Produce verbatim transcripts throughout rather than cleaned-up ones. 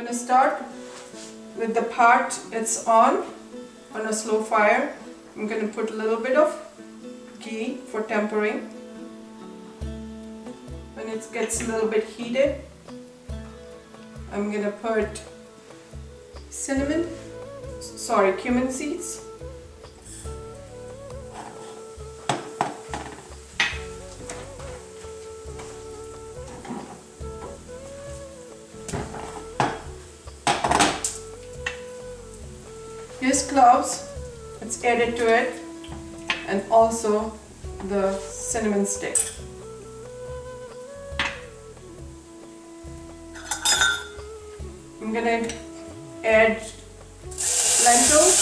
going to start with the part it's on, on a slow fire. I'm going to put a little bit of ghee for tempering. When it gets a little bit heated, I'm going to put cinnamon, sorry, cumin seeds. Here's cloves, it's added to it, and also the cinnamon stick. I'm gonna add lentils,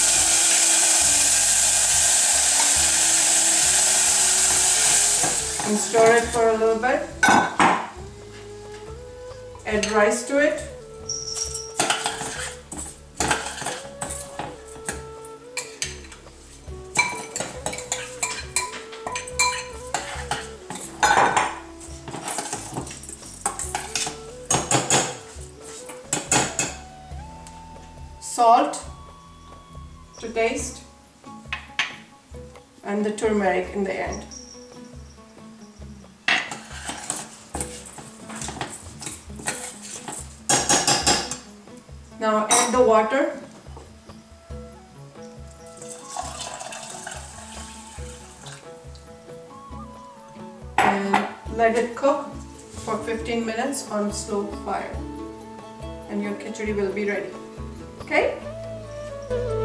and stir it for a little bit. Add rice to it. Salt to taste, and the turmeric in the end. Now add the water. And let it cook for fifteen minutes on slow fire, and your khichdi will be ready. Okay?